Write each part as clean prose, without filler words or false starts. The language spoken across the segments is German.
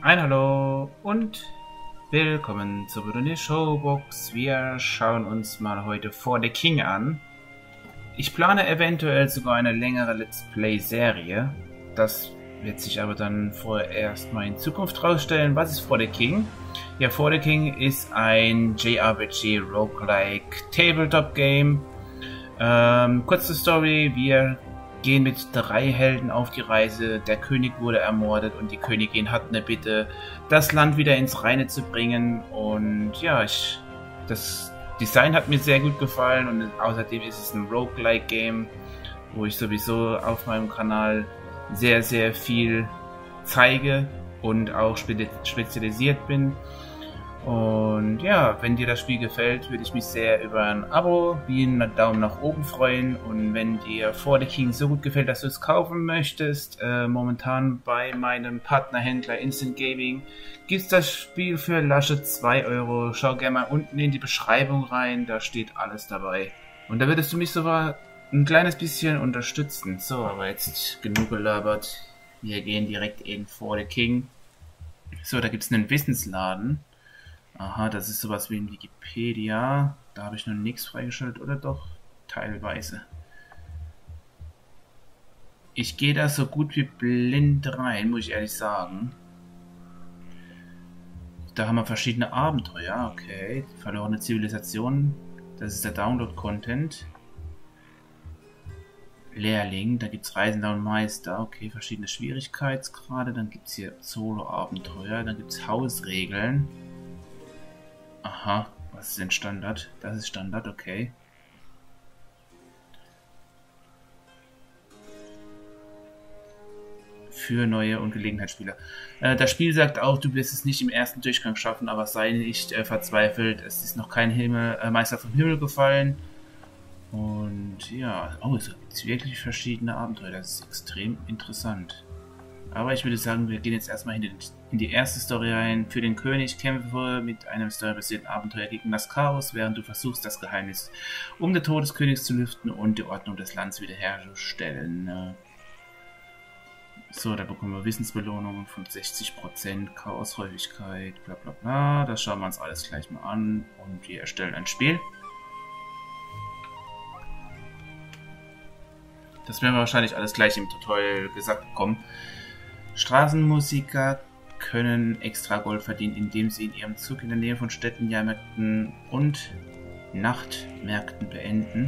Ein Hallo und willkommen zur Brunei Showbox. Wir schauen uns mal heute For the King an. Ich plane eventuell sogar eine längere Let's Play-Serie. Das wird sich aber dann vorerst mal in Zukunft rausstellen. Was ist For the King? Ja, For the King ist ein JRPG Roguelike Tabletop Game. Kurze Story, wir gehen mit 3 Helden auf die Reise. Der König wurde ermordet und die Königin hat eine Bitte, das Land wieder ins Reine zu bringen. Und ja, das Design hat mir sehr gut gefallen und außerdem ist es ein Roguelike-Game, wo ich sowieso auf meinem Kanal sehr, sehr viel zeige und auch spezialisiert bin. Und ja, wenn dir das Spiel gefällt, würde ich mich sehr über ein Abo wie einen Daumen nach oben freuen. Und wenn dir For the King so gut gefällt, dass du es kaufen möchtest, momentan bei meinem Partnerhändler Instant Gaming gibt es das Spiel für lasche 2 Euro. Schau gerne mal unten in die Beschreibung rein, da steht alles dabei. Und da würdest du mich sogar ein kleines bisschen unterstützen. So, aber jetzt genug gelabert. Wir gehen direkt in For the King. So, da gibt es einen Wissensladen. Aha, das ist sowas wie in Wikipedia. Da habe ich noch nichts freigeschaltet, oder doch? Teilweise. Ich gehe da so gut wie blind rein, muss ich ehrlich sagen. Da haben wir verschiedene Abenteuer. Okay, verlorene Zivilisation. Das ist der Download-Content. Lehrling, da gibt es Reisender und Meister. Okay, verschiedene Schwierigkeitsgrade. Dann gibt es hier Solo-Abenteuer. Dann gibt es Hausregeln. Aha, was ist denn Standard? Das ist Standard, okay. Für neue und Gelegenheitsspieler. Das Spiel sagt auch, du wirst es nicht im ersten Durchgang schaffen, aber sei nicht verzweifelt. Es ist noch kein Meister vom Himmel gefallen. Und ja, oh, es gibt wirklich verschiedene Abenteuer. Das ist extrem interessant. Aber ich würde sagen, wir gehen jetzt erstmal in die erste Story rein. Für den König kämpfe mit einem storybasierten Abenteuer gegen das Chaos, während du versuchst, das Geheimnis um den Tod des Königs zu lüften und die Ordnung des Landes wiederherzustellen. So, da bekommen wir Wissensbelohnungen von 60%, Chaoshäufigkeit, bla bla bla. Das schauen wir uns alles gleich mal an und wir erstellen ein Spiel. Das werden wir wahrscheinlich alles gleich im Tutorial gesagt bekommen. Straßenmusiker können extra Gold verdienen, indem sie in ihrem Zug in der Nähe von Städten, Jahrmärkten und Nachtmärkten beenden.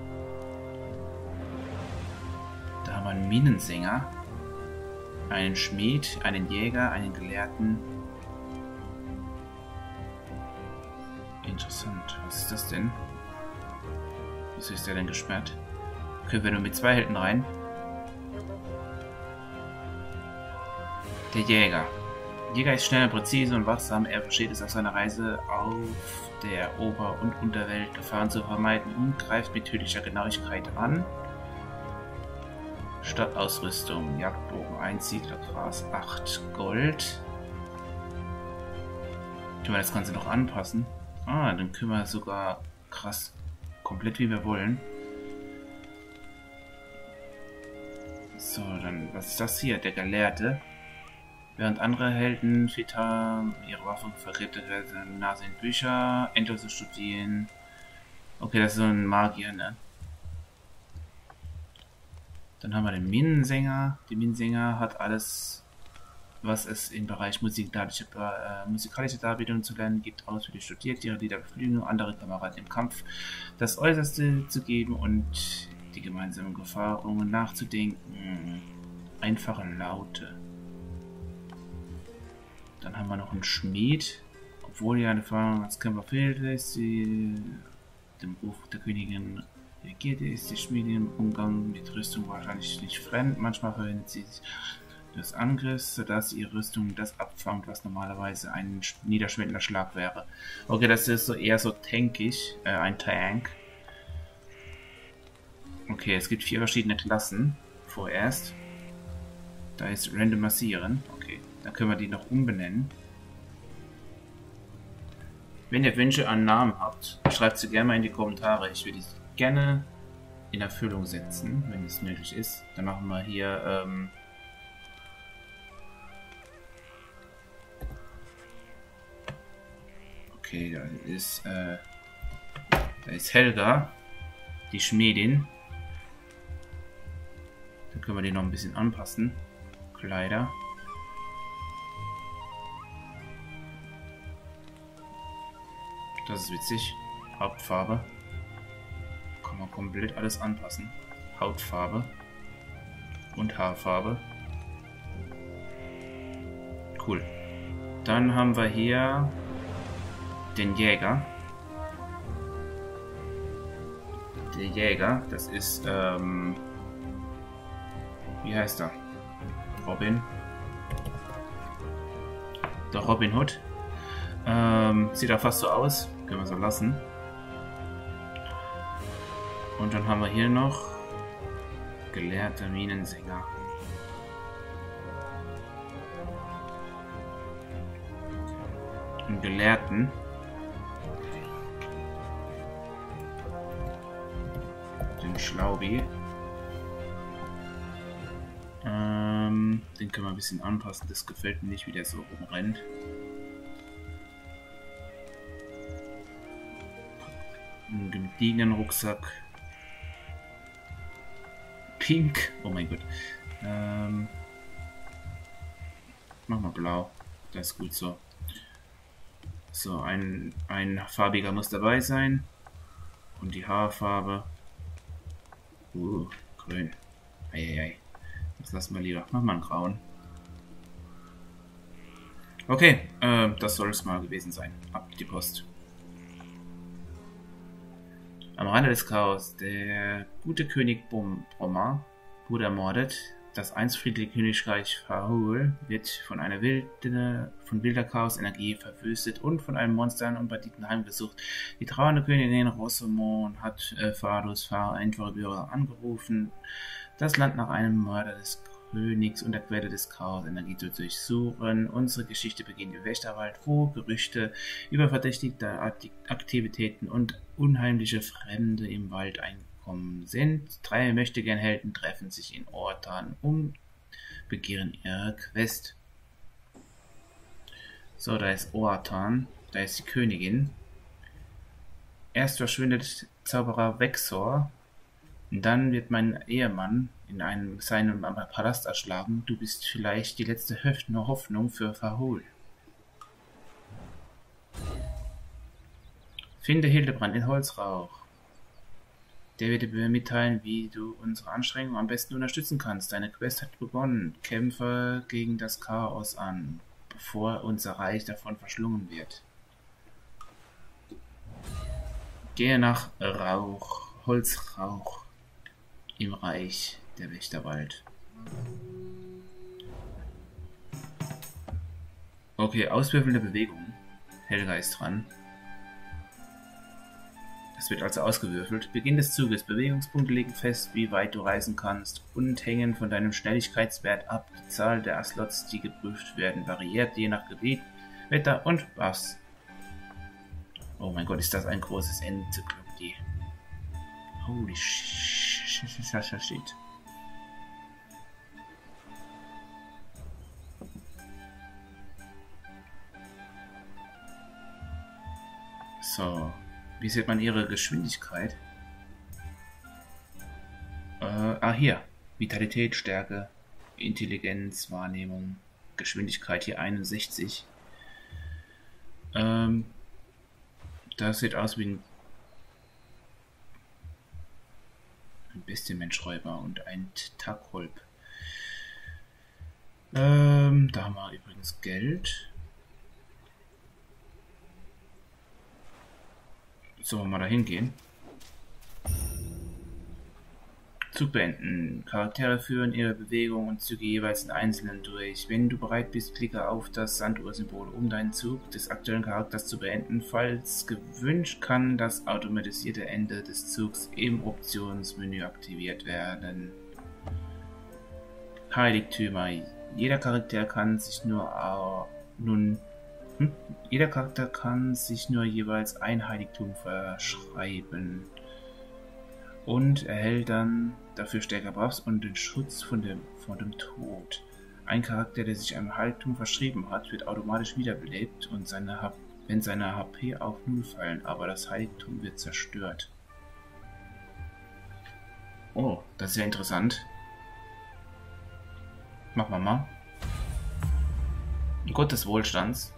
Da haben wir einen Minensänger, einen Schmied, einen Jäger, einen Gelehrten. Interessant, was ist das denn? Wieso ist der denn gesperrt? Können wir nur mit 2 Helden rein? Der Jäger. Der Jäger ist schnell, präzise und wachsam. Er versteht es auf seiner Reise auf der Ober- und Unterwelt Gefahren zu vermeiden und greift mit tödlicher Genauigkeit an. Stadtausrüstung. Jagdbogen 1, Siedlergras 8 Gold. Können wir das Ganze noch anpassen? Ah, dann können wir sogar krass komplett wie wir wollen. So, dann was ist das hier? Der Gelehrte. Während andere Helden ihre Waffen vergräbt werden, Nase in Bücher, endlose studieren. Okay, das ist so ein Magier, ne? Dann haben wir den Minensänger. Der Minensänger hat alles, was es im Bereich musikalische Darbietungen zu lernen gibt, ausführlich studiert, ihre Lieder beflügen, andere Kameraden im Kampf das Äußerste zu geben und die gemeinsamen Erfahrungen nachzudenken. Einfache Laute. Dann haben wir noch einen Schmied. Obwohl ja eine Erfahrung als Kämpfer fehlt, ist sie dem Ruf der Königin regierte, ist die Schmiedin im Umgang mit Rüstung wahrscheinlich nicht fremd. Manchmal verwendet sie des Angriffs, sodass ihre Rüstung das abfangt, was normalerweise ein niederschmetternder Schlag wäre. Okay, das ist so eher so tankig, ein Tank. Okay, es gibt 4 verschiedene Klassen vorerst. Da ist Randomisieren. Okay, dann können wir die noch umbenennen. Wenn ihr Wünsche an Namen habt, schreibt sie gerne mal in die Kommentare. Ich würde die gerne in Erfüllung setzen, wenn es möglich ist. Dann machen wir hier Okay, da ist Helga, die Schmiedin. Da können wir die noch ein bisschen anpassen. Kleider. Das ist witzig. Hauptfarbe. Kann man komplett alles anpassen. Hautfarbe. Und Haarfarbe. Cool. Dann haben wir hier den Jäger. Der Jäger, das ist, wie heißt er? Robin. Der Robin Hood. Sieht auch fast so aus. Können wir so lassen. Und dann haben wir hier noch gelehrter Minensänger. Einen Gelehrten. Den Schlaubi. Den können wir ein bisschen anpassen. Das gefällt mir nicht, wie der so rumrennt. Einen gediegenen Rucksack. Pink. Oh mein Gott. Mach mal blau. Das ist gut so. So, ein farbiger muss dabei sein. Und die Haarfarbe. Grün. Eieiei. Das lassen wir lieber. Mach mal einen grauen. Okay, das soll es mal gewesen sein. Ab die Post. Am Rande des Chaos. Der gute König Bromar wurde ermordet. Das einst friedliche Königreich Fahul wird von wilder Chaos-Energie verwüstet und von einem Monstern und Banditen heimgesucht. Die trauernde Königin Rosamond hat Fadus Einfachbürer angerufen, das Land nach einem Mörder des Königs und der Quelle des Chaos-Energie zu durchsuchen. Unsere Geschichte beginnt im Wächterwald, wo Gerüchte über verdächtigte Aktivitäten und unheimliche Fremde im Wald eingekommen sind. 3 Möchtegern-Helden treffen sich in Ortan und beginnen ihre Quest. So, da ist Ortan, da ist die Königin. Erst verschwindet Zauberer Vexor, dann wird mein Ehemann in seinem Palast erschlagen. Du bist vielleicht die letzte Hoffnung für Fahul. Finde Hildebrand in Holzrauch. Der wird dir mitteilen, wie du unsere Anstrengungen am besten unterstützen kannst. Deine Quest hat begonnen. Kämpfe gegen das Chaos an, bevor unser Reich davon verschlungen wird. Gehe nach Holzrauch im Reich der Wächterwald. Okay, auswürfelnde Bewegung. Helga ist dran. Es wird also ausgewürfelt. Beginn des Zuges. Bewegungspunkte legen fest, wie weit du reisen kannst und hängen von deinem Schnelligkeitswert ab. Die Zahl der Slots, die geprüft werden, variiert je nach Gebiet, Wetter und was. Oh mein Gott, ist das ein großes Enzyklopädie. Holy shit. So. Wie sieht man ihre Geschwindigkeit? Hier. Vitalität, Stärke, Intelligenz, Wahrnehmung, Geschwindigkeit hier 61. Das sieht aus wie ein Bestienmenschräuber und ein Takolb. Da haben wir übrigens Geld. Sollen wir mal dahin gehen? Zug beenden. Charaktere führen ihre Bewegungen und Züge jeweils in Einzelnen durch. Wenn du bereit bist, klicke auf das Sanduhr-Symbol, um deinen Zug des aktuellen Charakters zu beenden. Falls gewünscht, kann das automatisierte Ende des Zugs im Optionsmenü aktiviert werden. Heiligtümer. Jeder Charakter kann sich nur jeweils ein Heiligtum verschreiben und erhält dann dafür stärker Buffs und den Schutz vor dem Tod. Ein Charakter, der sich einem Heiligtum verschrieben hat, wird automatisch wiederbelebt und seine wenn seine HP auf 0 fallen, aber das Heiligtum wird zerstört. Oh, das ist ja interessant. Machen wir mal. Gott des Wohlstands.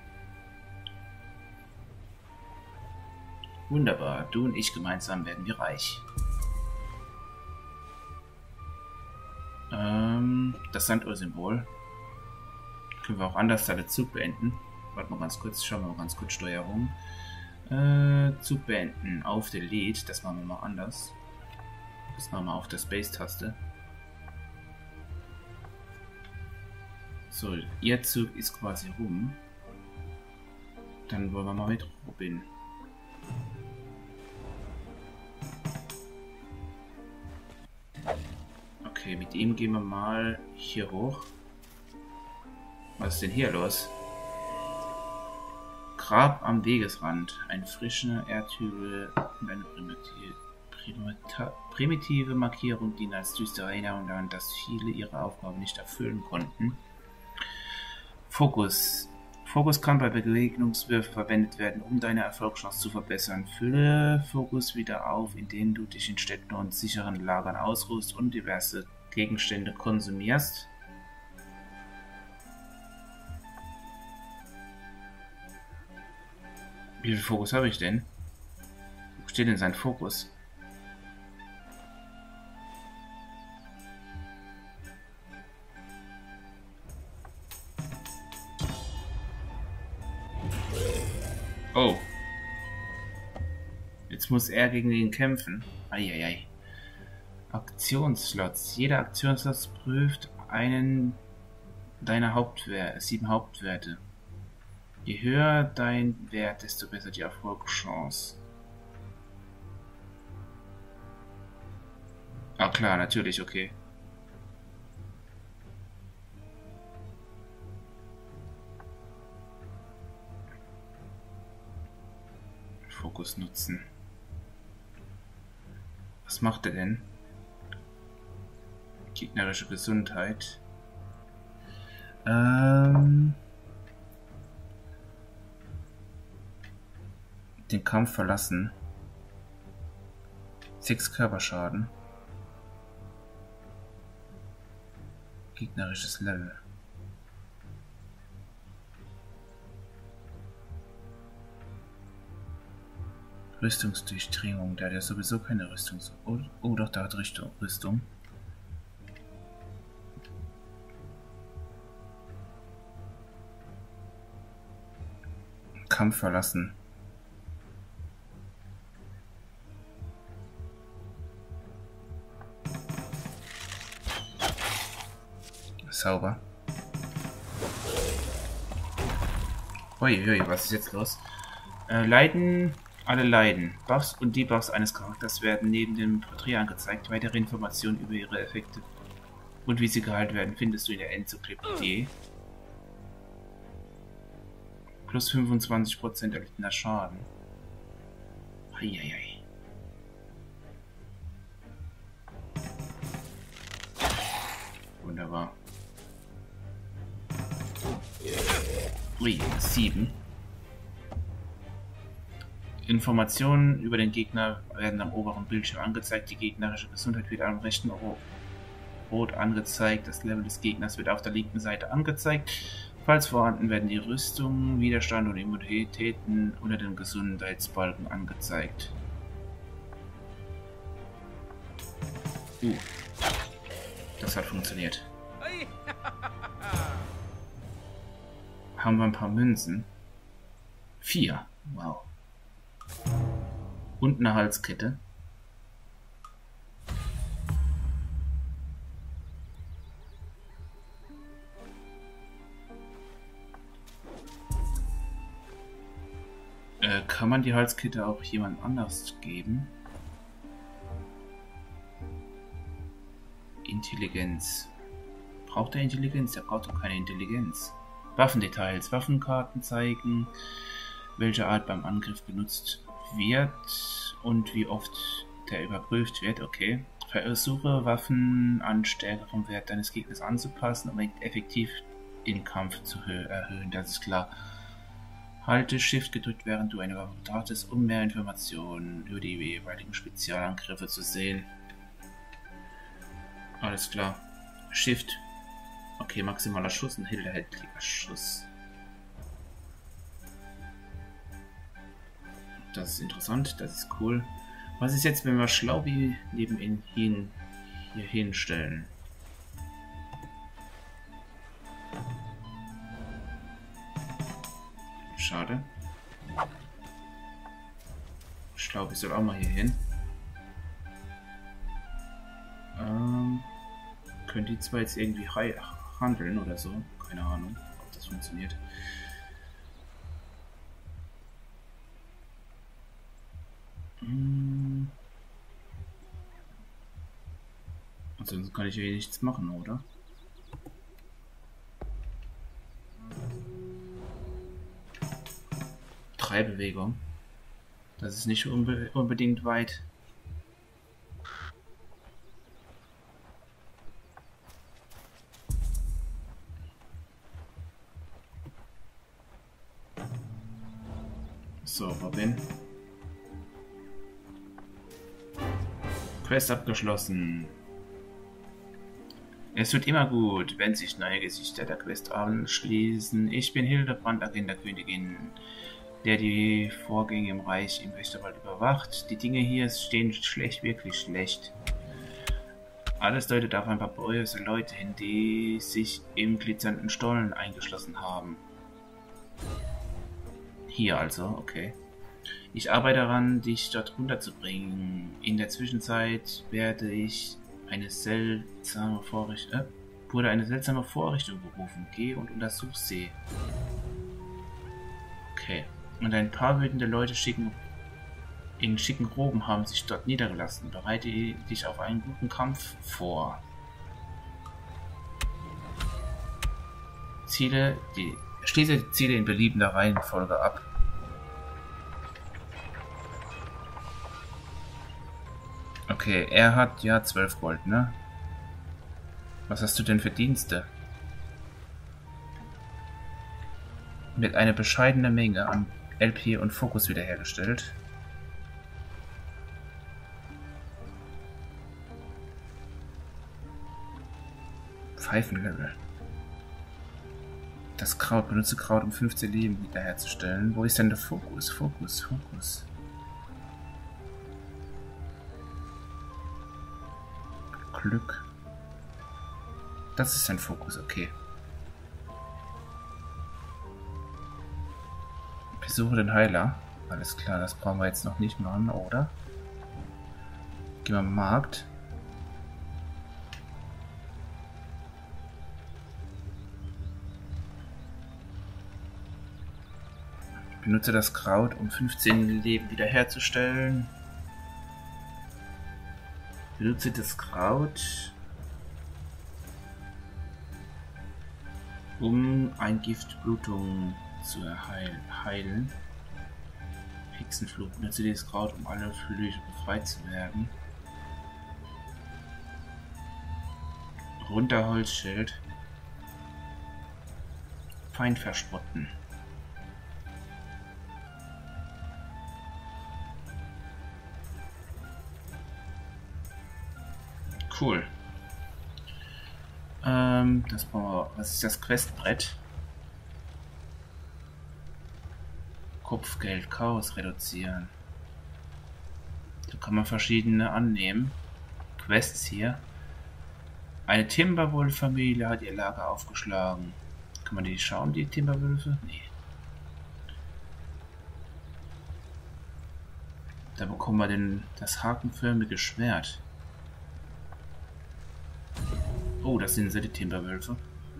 Wunderbar, du und ich gemeinsam werden wir reich. Das Sanduhr-Symbol. Können wir auch anders den Zug beenden. Warte mal ganz kurz, schauen wir mal ganz kurz Steuerung. Zug beenden auf Delete, das machen wir mal anders. Das machen wir auf der Space-Taste. So, ihr Zug ist quasi rum. Dann wollen wir mal mit Robin. Okay, mit ihm gehen wir mal hier hoch. Was ist denn hier los? Grab am Wegesrand. Ein frischer Erdhügel und eine primitive Markierung dienen als düstere Erinnerung daran, dass viele ihre Aufgabe nicht erfüllen konnten. Fokus. Fokus kann bei Begegnungswürfen verwendet werden, um deine Erfolgschance zu verbessern. Fülle Fokus wieder auf, indem du dich in Städten und sicheren Lagern ausruhst und diverse Gegenstände konsumierst. Wie viel Fokus habe ich denn? Wo steht denn sein Fokus? Oh. Jetzt muss er gegen ihn kämpfen. Eieiei. Aktionsslots. Jeder Aktionsslot prüft einen deiner 7 Hauptwerte. Je höher dein Wert, desto besser die Erfolgschance. Ah klar, natürlich, okay. Fokus nutzen. Was macht er denn? Gegnerische Gesundheit. Den Kampf verlassen. 6 Körperschaden. Gegnerisches Level. Rüstungsdurchdringung, da hat er sowieso keine Rüstung. Oh doch, da hat Rüstung. Kampf verlassen. Sauber. Uiui, was ist jetzt los? Leiden. Alle Leiden. Buffs und Debuffs eines Charakters werden neben dem Porträt angezeigt. Weitere Informationen über ihre Effekte und wie sie gehalten werden, findest du in der Enzyklopädie. Plus 25% erlittener Schaden. Eieiei. Wunderbar. Ui, 7. Informationen über den Gegner werden am oberen Bildschirm angezeigt. Die gegnerische Gesundheit wird am rechten rot angezeigt. Das Level des Gegners wird auf der linken Seite angezeigt. Falls vorhanden, werden die Rüstungen, Widerstand und Immunitäten unter dem Gesundheitsbalken angezeigt. Das hat funktioniert. Haben wir ein paar Münzen? 4. Wow. Und eine Halskette. Kann man die Halskette auch jemand anders geben? Intelligenz. Braucht er Intelligenz? Er braucht doch keine Intelligenz. Waffendetails. Waffenkarten zeigen, welche Art beim Angriff benutzt wird und wie oft der überprüft wird. Okay. Versuche Waffen an stärkerem Wert deines Gegners anzupassen, um effektiv den Kampf zu erhöhen. Das ist klar. Halte Shift gedrückt, während du eine Waffe betrachtest, um mehr Informationen über die jeweiligen Spezialangriffe zu sehen. Alles klar. Shift. Okay, maximaler Schuss und hinterhältiger Schuss. Das ist interessant, das ist cool. Was ist jetzt, wenn wir Schlaubi neben ihn hier hinstellen? Schade. Schlaubi soll auch mal hier hin. Können die zwei jetzt irgendwie handeln oder so? Keine Ahnung, ob das funktioniert. Ansonsten kann ich hier nichts machen, oder? Bewegung. Das ist nicht unbedingt weit. So, Robin. Quest abgeschlossen. Es wird immer gut, wenn sich neue Gesichter der Quest anschließen. Ich bin Hildebrand, Agenderkönigin, der die Vorgänge im Reich im Wächterwald überwacht. Die Dinge hier stehen schlecht, wirklich schlecht. Alles deutet auf ein paar böse Leute hin, die sich im glitzernden Stollen eingeschlossen haben. Hier also, okay. Ich arbeite daran, dich dort runterzubringen. In der Zwischenzeit werde ich eine seltsame Vorrichtung berufen. Geh und untersuch sie. Okay. Und ein paar wütende Leute in schicken Roben haben sich dort niedergelassen. Bereite dich auf einen guten Kampf vor. Schließe die Ziele in beliebender Reihenfolge ab. Okay, er hat ja 12 Gold, ne? Was hast du denn für Dienste? Mit einer bescheidenen Menge an LP und Fokus wiederhergestellt. Pfeifenlevel. Das Kraut, benutze Kraut, um 15 Leben wiederherzustellen. Wo ist denn der Fokus? Fokus. Glück. Das ist ein Fokus, okay. Besuche den Heiler. Alles klar, das brauchen wir jetzt noch nicht machen, oder? Gehen wir am Markt. Benutze das Kraut, um 15 Leben wiederherzustellen. Benutze das Kraut, um ein Giftblutung zu heilen. Hexenfluch. Benutze dieses Kraut, um alle Flüche befreit zu werden. Runter Holzschild. Feind verspotten. Cool. Das brauchen wir. Was ist das Questbrett? Kopfgeld, Chaos reduzieren. Da kann man verschiedene annehmen. Quests hier. Eine Timberwolf-Familie hat ihr Lager aufgeschlagen. Kann man die schauen, die Timberwölfe? Nee. Da bekommen wir das hakenförmige Schwert. Oh, das sind die Timberwölfe.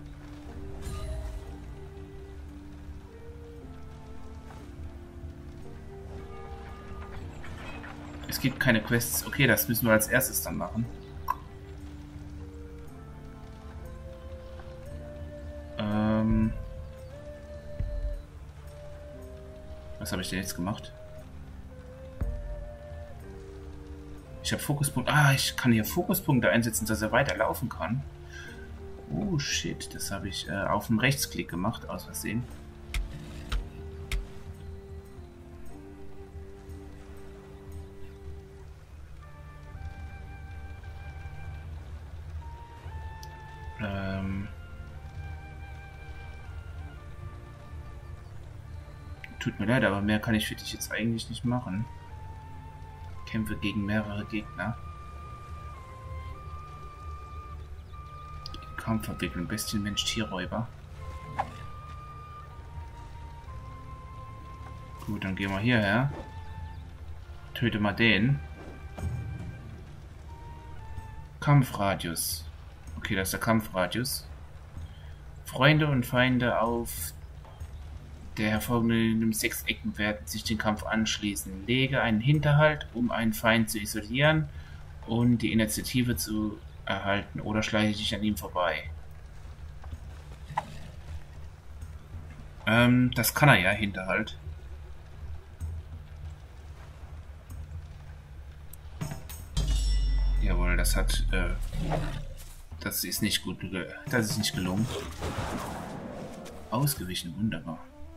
Es gibt keine Quests. Okay, das müssen wir als erstes dann machen. Was habe ich denn jetzt gemacht? Ich habe Fokuspunkte. Ah, ich kann hier Fokuspunkte einsetzen, dass er weiterlaufen kann. Oh shit, das habe ich auf dem Rechtsklick gemacht, aus Versehen. Tut mir leid, aber mehr kann ich für dich jetzt eigentlich nicht machen. Kämpfe gegen mehrere Gegner. Kampfentwicklung, Bestien, Mensch, Tierräuber. Gut, dann gehen wir hierher. Töte mal den. Kampfradius. Okay, das ist der Kampfradius. Freunde und Feinde auf der hervorgehenden Sechsecken werden sich den Kampf anschließen. Lege einen Hinterhalt, um einen Feind zu isolieren und die Initiative zu erhalten, oder schleiche dich an ihm vorbei. Das kann er ja, Hinterhalt. Jawohl, das hat, das ist nicht gut, das ist nicht gelungen. Ausgewichen, wunderbar.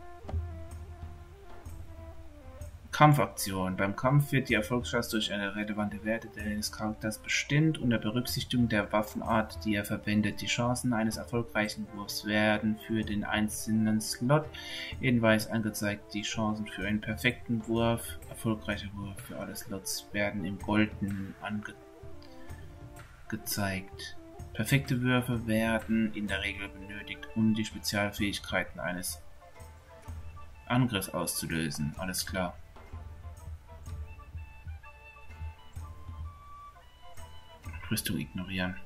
Kampfaktion. Beim Kampf wird die Erfolgschance durch eine relevante Werte des Charakters bestimmt. Unter Berücksichtigung der Waffenart, die er verwendet. Die Chancen eines erfolgreichen Wurfs werden für den einzelnen Slot in weiß angezeigt. Die Chancen für einen perfekten Wurf, erfolgreicher Wurf für alle Slots, werden im Goldenen angezeigt. Perfekte Würfe werden in der Regel benötigt, um die Spezialfähigkeiten eines Angriffs auszulösen. Alles klar. Rüstung ignorieren.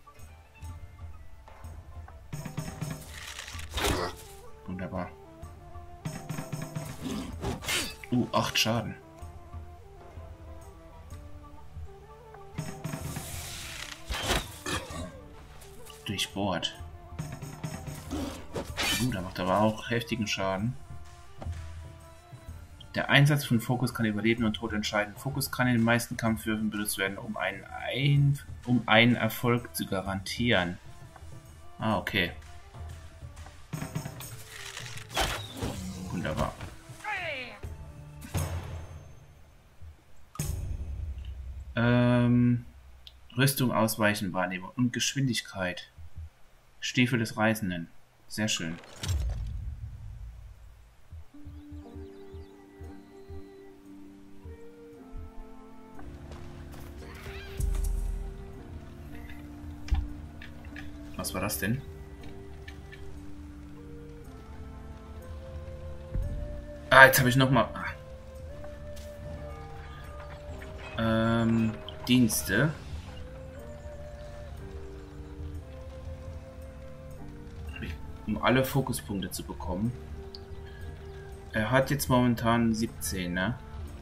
Wunderbar. 8 Schaden. Durchbohrt. Da macht aber auch heftigen Schaden. Der Einsatz von Fokus kann über Leben und Tod entscheiden. Fokus kann in den meisten Kampfwürfen benutzt werden, um einen Erfolg zu garantieren. Ah, okay. Wunderbar. Rüstung, Ausweichen, Wahrnehmung und Geschwindigkeit. Stiefel des Reisenden. Sehr schön. Was war das denn? Ah, jetzt habe ich noch mal. Dienste. Um alle Fokuspunkte zu bekommen. Er hat jetzt momentan 17, ne?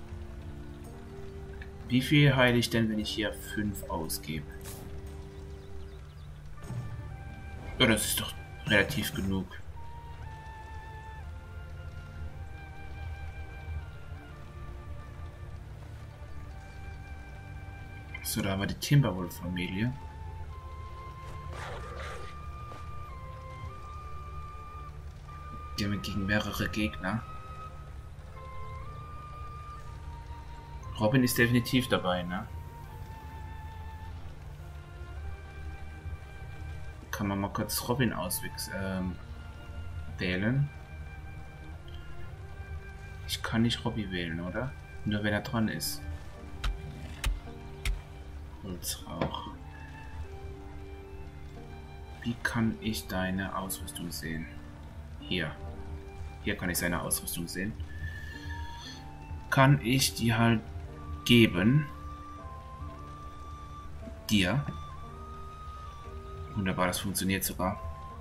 Wie viel heile ich denn, wenn ich hier 5 ausgebe? Ja, das ist doch relativ genug. So, da haben wir die Timberwolf-Familie. Die haben wir gegen mehrere Gegner. Robin ist definitiv dabei, ne? Kann man mal kurz Robin wählen. Ich kann nicht Robby wählen, oder? Nur wenn er dran ist. Holzrauch. Wie kann ich deine Ausrüstung sehen? Hier. Hier kann ich seine Ausrüstung sehen. Kann ich die halt geben? Dir. Wunderbar, das funktioniert sogar.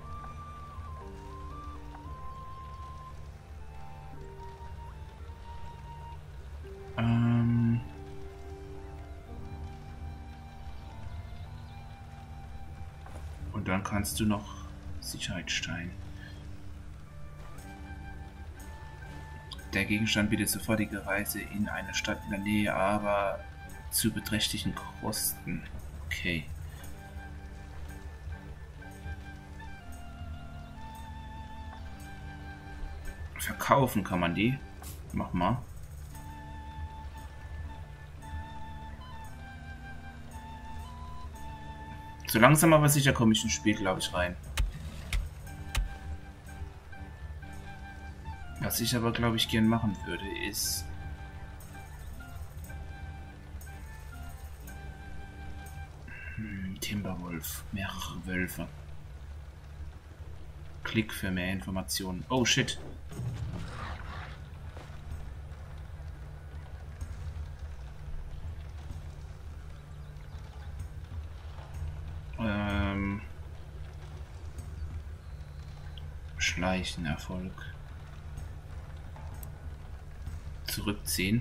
Und dann kannst du noch Sicherheitsstein. Der Gegenstand bietet sofortige Reise in eine Stadt in der Nähe, aber zu beträchtlichen Kosten. Okay. Verkaufen kann man die. Mach mal. So langsam aber sicher komme ich ins Spiel, glaube ich, rein. Was ich aber, glaube ich, gern machen würde, ist... Timberwolf. Mehrere Wölfe. Klick für mehr Informationen. Oh, shit. Schleichen Erfolg. Zurückziehen.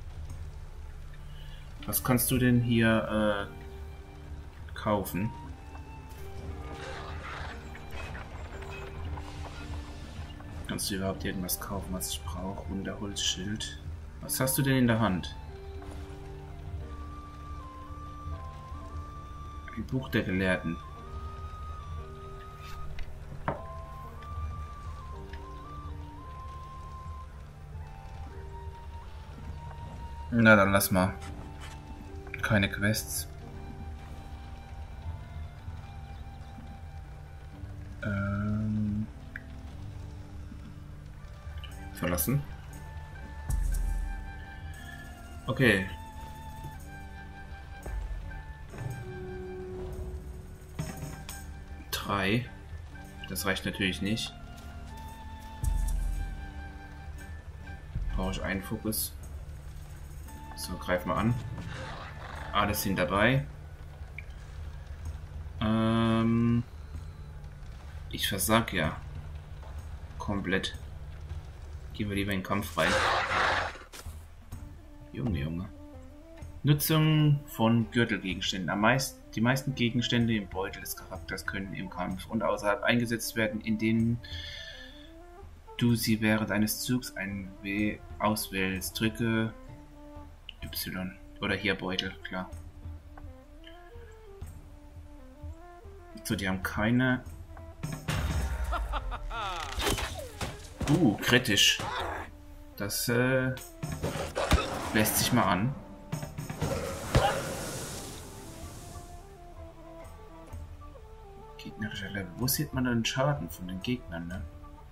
Was kannst du denn hier kaufen? Kannst du überhaupt irgendwas kaufen, was ich brauche? Wunderholzschild. Was hast du denn in der Hand? Ein Buch der Gelehrten. Na, dann lass mal. Keine Quests. Verlassen. Okay. Drei. Das reicht natürlich nicht. Brauche ich einen Fokus. So, greif mal an. Alles sind dabei. Ich versag ja. Komplett. Gehen wir lieber in den Kampf rein. Junge, Junge. Nutzung von Gürtelgegenständen. Die meisten Gegenstände im Beutel des Charakters können im Kampf und außerhalb eingesetzt werden, indem du sie während eines Zugs auswählst. Drücke Y. Oder hier Beutel, klar. So, die haben keine... kritisch. Das lässt sich mal an. Gegnerischer Level. Wo sieht man den Schaden von den Gegnern, ne?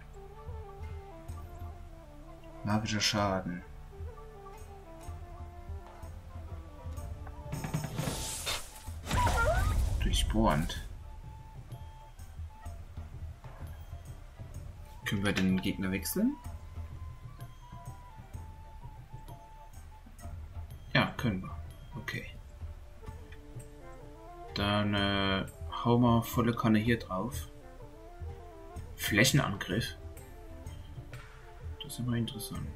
Magischer Schaden. Durchbohrend. Können wir den Gegner wechseln? Ja, können wir. Okay. Dann hauen wir volle Kanne hier drauf. Flächenangriff. Das ist aber interessant.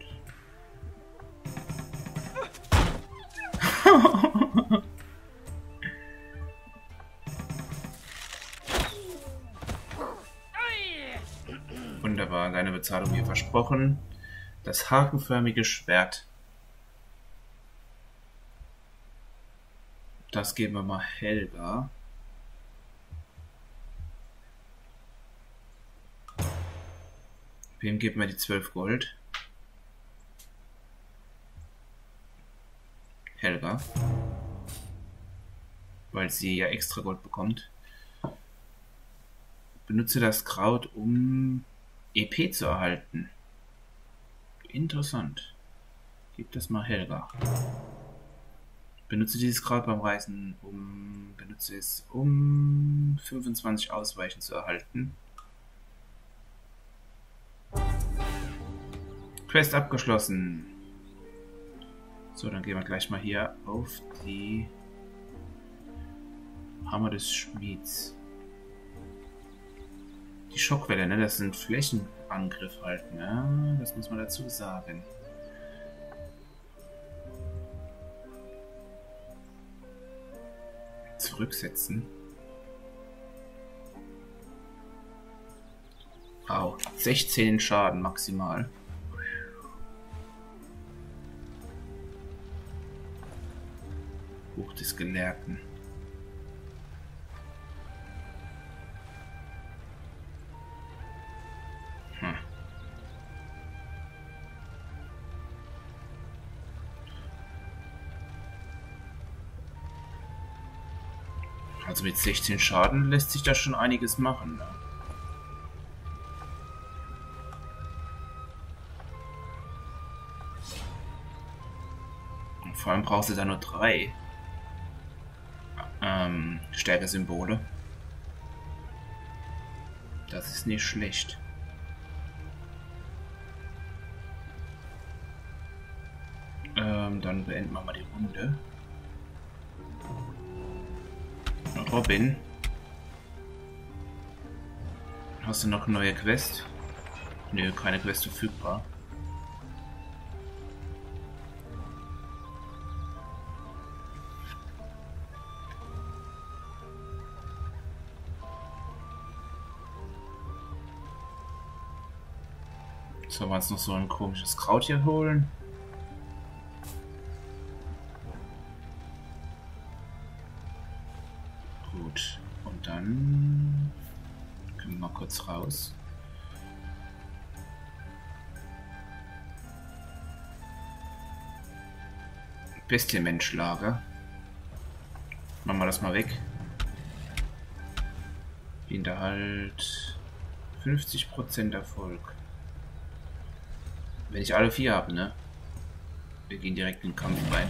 Wunderbar, deine Bezahlung hier versprochen. Das hakenförmige Schwert. Das geben wir mal Helga. Wem geben wir die 12 Gold? Helga. Weil sie ja extra Gold bekommt. Benutze das Kraut, um EP zu erhalten. Interessant. Gib das mal Helga. Benutze dieses Kraut beim Reisen, benutze es, um 25 Ausweichen zu erhalten. Quest abgeschlossen. So, dann gehen wir gleich mal hier auf die Hammer des Schmieds. Die Schockwelle, ne? Das sind Flächenangriff halt, ne? Das muss man dazu sagen. Zurücksetzen. Au, 16 Schaden maximal. Buch des Gelehrten. Also mit 16 Schaden lässt sich da schon einiges machen. Ne? Vor allem brauchst du da nur 3 Stärkesymbole. Das ist nicht schlecht. Dann beenden wir mal die Runde. Robin. Hast du noch eine neue Quest? Nö, keine Quest verfügbar. Sollen wir uns noch so ein komisches Kraut hier holen? Gut, und dann können wir mal kurz raus. Bestienmenschlager. Machen wir das mal weg. Hinterhalt 50% Erfolg. Wenn ich alle 4 habe, ne? Wir gehen direkt in den Kampf rein.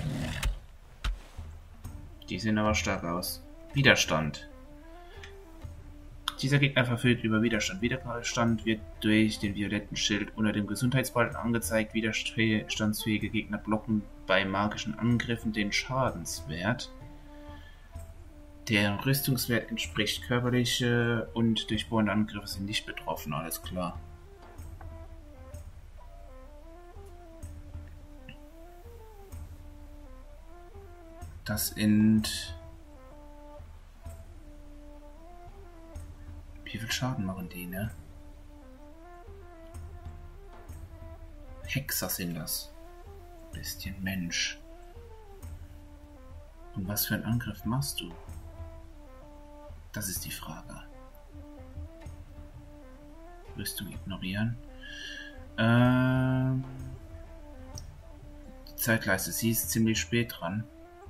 Die sehen aber stark aus. Widerstand. Dieser Gegner verfügt über Widerstand. Widerstand wird durch den violetten Schild unter dem Gesundheitsbalken angezeigt. Widerstandsfähige Gegner blocken bei magischen Angriffen den Schadenswert. Der Rüstungswert entspricht körperliche und durchbohrende Angriffe sind nicht betroffen, alles klar. Das sind... Wie viel Schaden machen die, ne? Hexer sind das. Bisschen Mensch. Und was für einen Angriff machst du? Das ist die Frage. Rüstung ignorieren. Die Zeitleiste, sie ist ziemlich spät dran.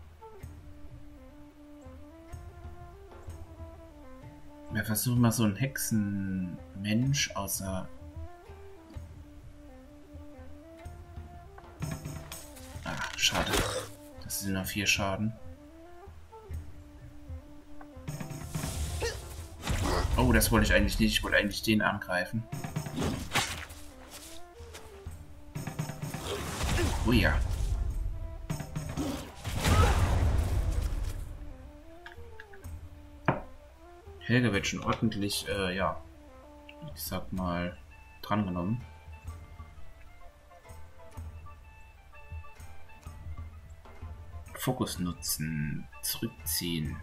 Wir versuchen mal so einen Hexenmensch außer... Ah, schade. Das sind noch 4 Schaden. Oh, das wollte ich eigentlich nicht. Ich wollte eigentlich den angreifen. Oh ja. Helge wird schon ordentlich, ja, ich sag mal, drangenommen. Fokus nutzen, zurückziehen.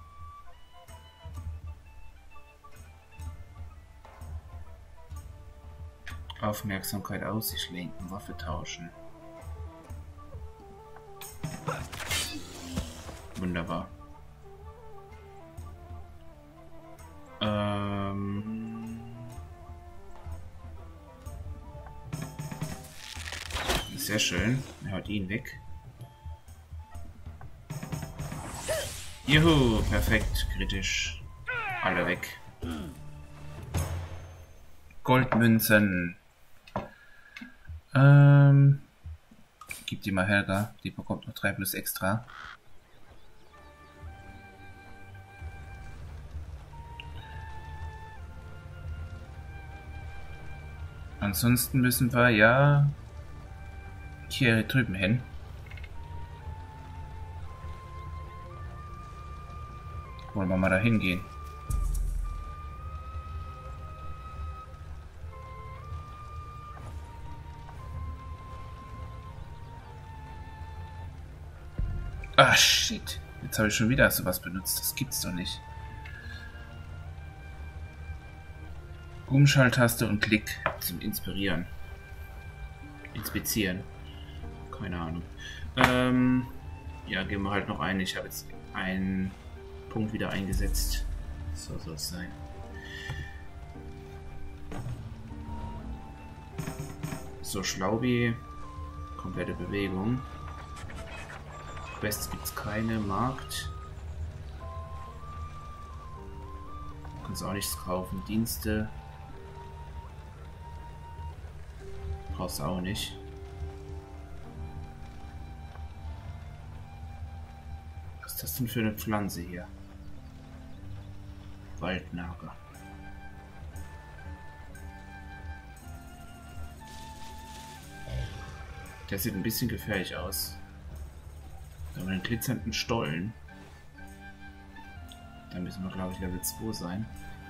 Aufmerksamkeit auf sich lenken, Waffe tauschen. Wunderbar. Sehr schön. Er haut ihn weg. Juhu, perfekt, kritisch. Alle weg. Goldmünzen. Gib die mal Helga. Die bekommt noch 3+ extra. Ansonsten müssen wir ja hier drüben hin. Wollen wir mal da hingehen? Ah, shit. Jetzt habe ich schon wieder sowas benutzt. Das gibt's doch nicht. Umschalttaste und Klick zum Inspirieren. Inspizieren. Keine Ahnung. Ja, geben wir halt noch ein. Ich habe jetzt einen Punkt wieder eingesetzt. So soll es sein. So, Schlaubi. Komplette Bewegung. Quests gibt es keine. Markt. Kannst auch nichts kaufen. Dienste. Brauchst du auch nicht. Was ist das denn für eine Pflanze hier? Waldnager. Der sieht ein bisschen gefährlich aus. Da haben wir einen glitzernden Stollen. Da müssen wir, glaube ich, Level 2 sein.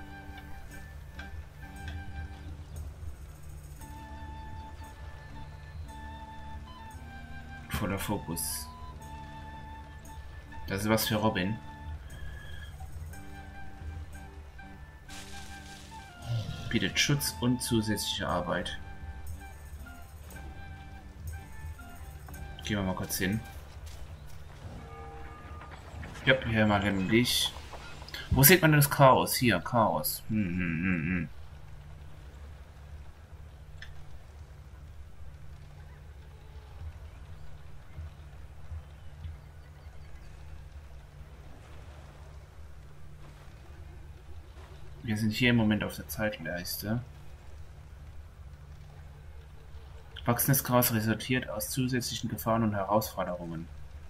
Voller Fokus. Das ist was für Robin. Bietet Schutz und zusätzliche Arbeit. Gehen wir mal kurz hin. Ja, hier mal nämlich. Wo sieht man denn das Chaos? Hier, Chaos. Wir sind hier im Moment auf der Zeitleiste. Wachsendes Chaos resultiert aus zusätzlichen Gefahren und Herausforderungen.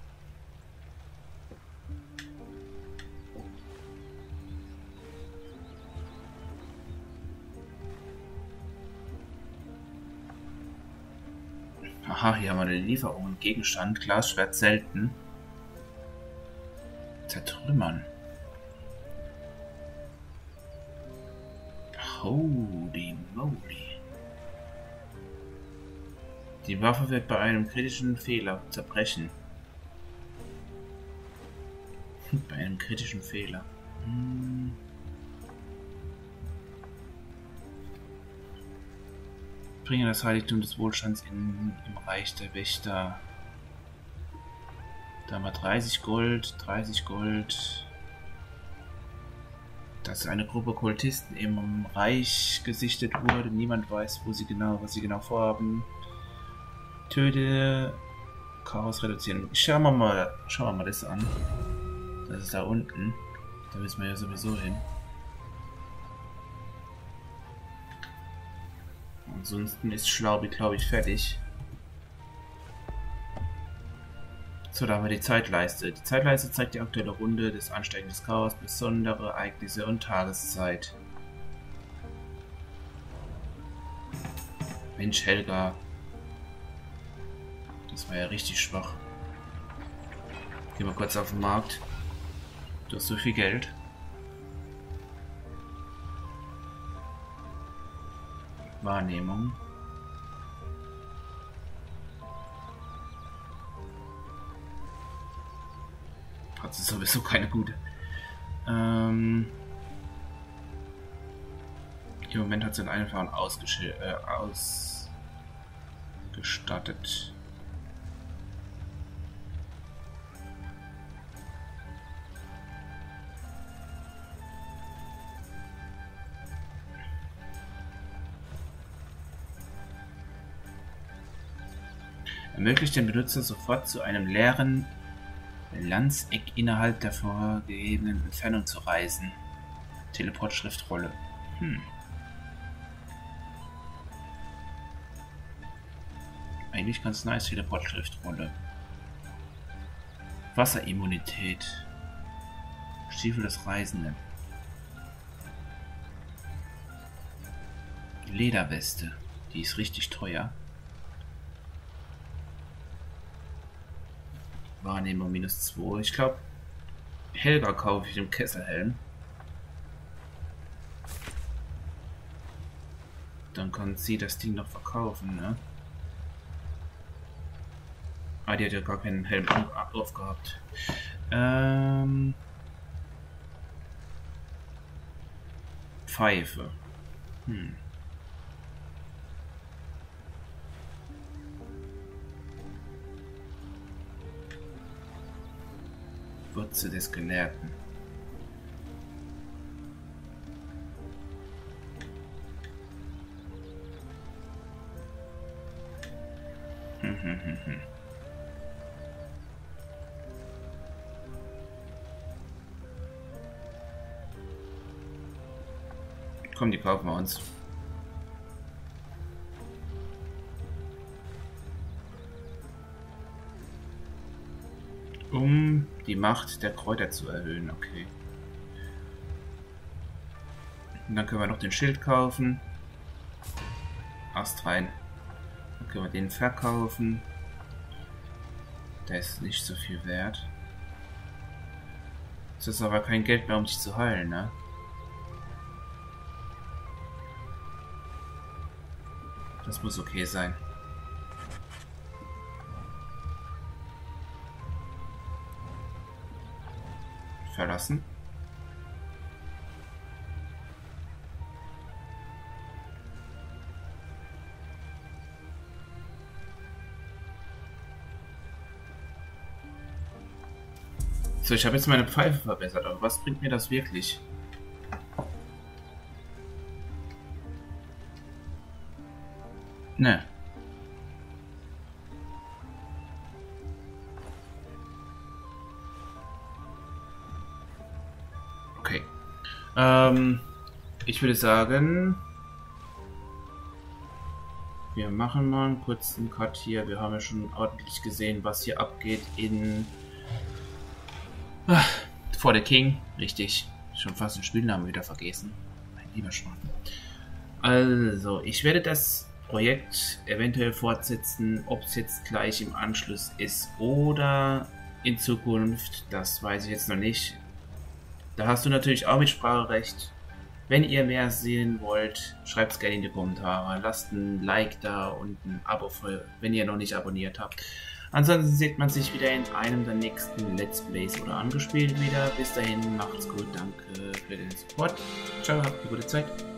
Aha, hier haben wir eine Lieferung. Gegenstand, Glasschwert selten. Zertrümmern. Holy moly. Die Waffe wird bei einem kritischen Fehler zerbrechen. Bei einem kritischen Fehler. Bringe das Heiligtum des Wohlstands im Reich der Wächter. Da haben wir 30 Gold, 30 Gold. Dass eine Gruppe Kultisten im Reich gesichtet wurde. Niemand weiß, was sie genau vorhaben. Töte, Chaos reduzieren. Schauen wir mal das an. Das ist da unten. Da müssen wir ja sowieso hin. Ansonsten ist Schlaubi, glaube ich, fertig. So, da haben wir die Zeitleiste. Die Zeitleiste zeigt die aktuelle Runde des Ansteigen des Chaos, besondere Ereignisse und Tageszeit. Mensch, Helga. Das war ja richtig schwach. Gehen wir kurz auf den Markt. Du hast so viel Geld. Wahrnehmung. Hat sie sowieso keine gute. Im Moment hat sie einen Einfahren ausgestattet. Ermöglicht den Benutzer sofort zu einem leeren Lanzeck innerhalb der vorgegebenen Entfernung zu reisen. Teleport-Schriftrolle. Eigentlich ganz nice, Teleport-Schriftrolle. Wasserimmunität. Stiefel des Reisenden. Lederweste. Die ist richtig teuer. Wahrnehmung -2. Ich glaube, Helga kaufe ich im Kesselhelm. Dann kann sie das Ding noch verkaufen, ne? Ah, die hat ja gar keinen Helm aufgehabt. Pfeife. Wurzel des Gelehrten. Komm, die kaufen wir uns. Um die Macht der Kräuter zu erhöhen, okay. Und dann können wir noch den Schild kaufen. Ast rein. Dann können wir den verkaufen. Der ist nicht so viel wert. Das ist aber kein Geld mehr, um sich zu heilen, ne? Das muss okay sein. Verlassen. So, ich habe jetzt meine Pfeife verbessert, aber was bringt mir das wirklich? Ne. Okay. Ich würde sagen, wir machen mal einen kurzen Cut hier. Wir haben ja schon ordentlich gesehen, was hier abgeht in For the King. Richtig. Schon fast den Spielnamen wieder vergessen. Mein lieber Schmarrn. Also, ich werde das Projekt eventuell fortsetzen, ob es jetzt gleich im Anschluss ist oder in Zukunft, das weiß ich jetzt noch nicht. Da hast du natürlich auch Mitspracherecht. Wenn ihr mehr sehen wollt, schreibt es gerne in die Kommentare. Lasst ein Like da und ein Abo, wenn ihr noch nicht abonniert habt. Ansonsten sieht man sich wieder in einem der nächsten Let's Plays oder angespielt wieder. Bis dahin, macht's gut, danke für den Support. Ciao, habt eine gute Zeit.